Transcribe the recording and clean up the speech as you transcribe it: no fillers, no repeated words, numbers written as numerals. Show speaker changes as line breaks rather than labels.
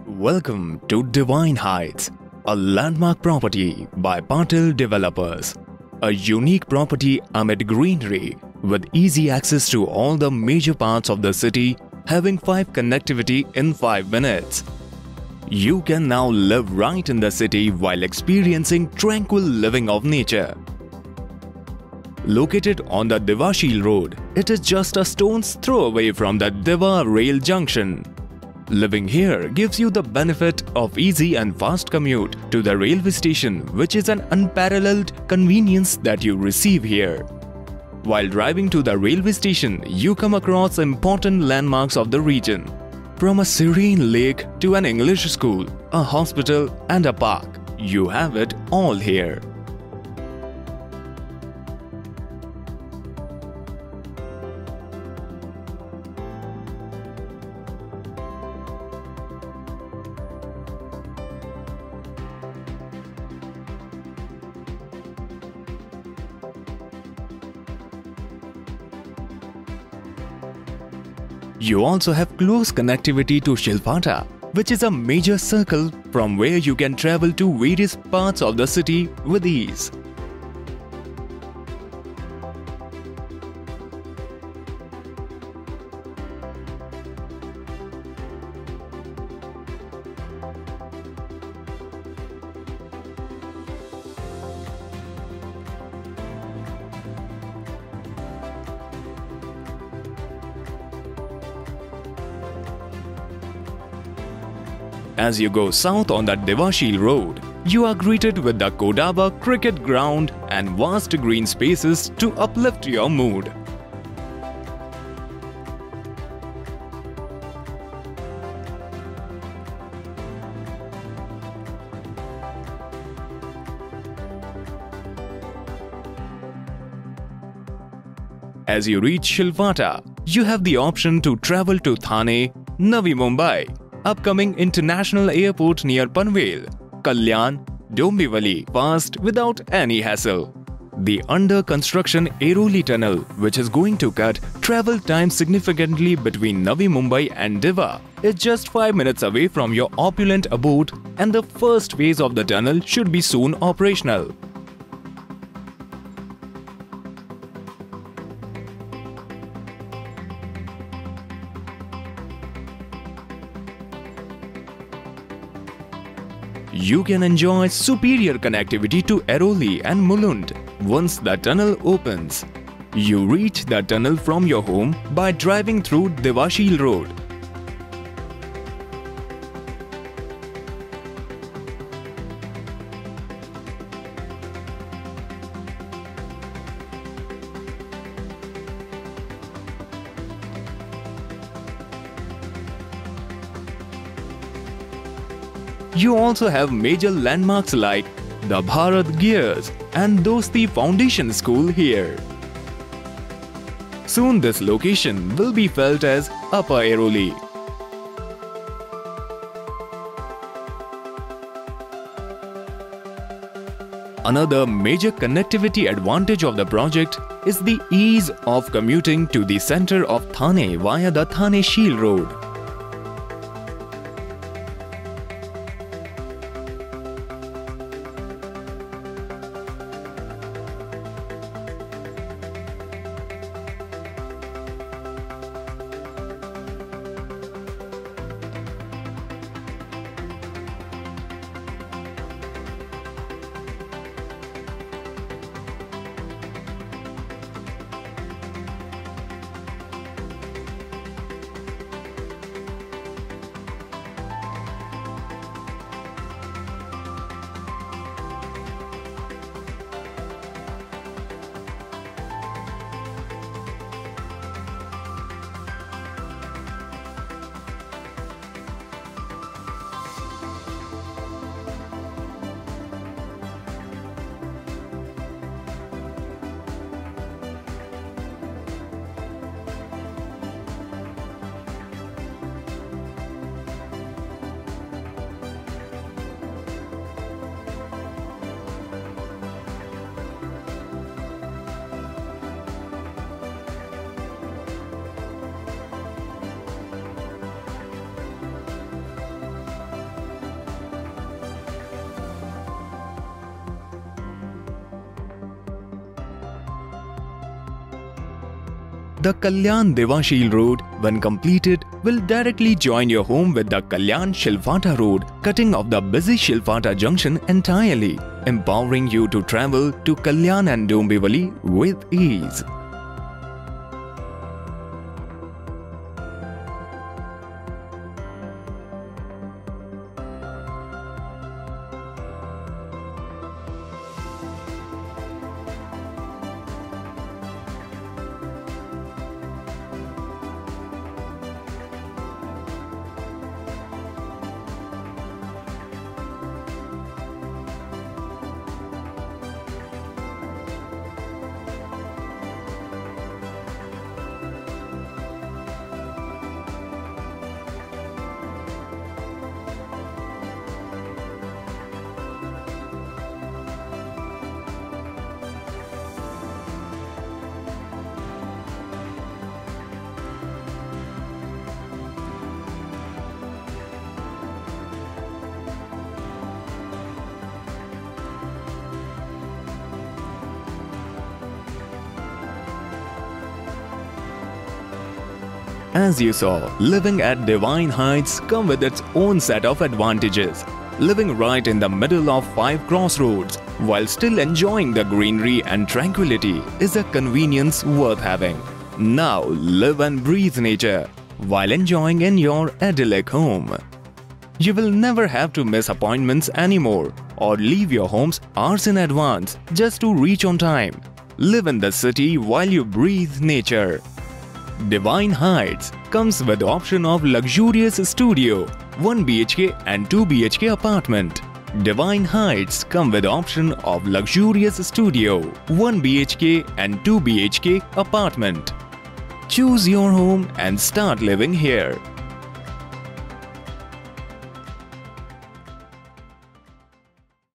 Welcome to Divine Heights, a landmark property by Patil Developers. A unique property amid greenery with easy access to all the major parts of the city, having 5 connectivity in 5 minutes. You can now live right in the city while experiencing tranquil living of nature. Located on the Devashil Road, it is just a stone's throw away from the Deva Rail Junction. Living here gives you the benefit of easy and fast commute to the railway station, which is an unparalleled convenience that you receive here. While driving to the railway station, you come across important landmarks of the region. From a serene lake to an English school, a hospital and a park, you have it all here. You also have close connectivity to Shilphata, which is a major circle from where you can travel to various parts of the city with ease. As you go south on the Devashil Road, you are greeted with the Kodaba cricket ground and vast green spaces to uplift your mood. As you reach Shilphata, you have the option to travel to Thane, Navi Mumbai, upcoming international airport near Panvel, Kalyan, Dombivli, fast without any hassle. The under construction Airoli tunnel, which is going to cut travel time significantly between Navi Mumbai and Deva, is just 5 minutes away from your opulent abode, and the first phase of the tunnel should be soon operational. You can enjoy superior connectivity to Airoli and Mulund once the tunnel opens. You reach the tunnel from your home by driving through Devashil Road. You also have major landmarks like the Bharat Gears and Dosti Foundation School here. Soon this location will be felt as Upper Airoli. Another major connectivity advantage of the project is the ease of commuting to the center of Thane via the Thane Shil Road. The Kalyan Devashil Road, when completed, will directly join your home with the Kalyan Shilpata Road, cutting off the busy Shilpata junction entirely, empowering you to travel to Kalyan and Dombivli with ease. As you saw, living at Divine Heights comes with its own set of advantages. Living right in the middle of 5 crossroads while still enjoying the greenery and tranquility is a convenience worth having. Now live and breathe nature while enjoying in your idyllic home. You will never have to miss appointments anymore or leave your homes hours in advance just to reach on time. Live in the city while you breathe nature. Divine Heights comes with the option of luxurious studio, 1 BHK and 2 BHK apartment. Divine Heights come with the option of luxurious studio, 1 BHK and 2 BHK apartment. Choose your home and start living here.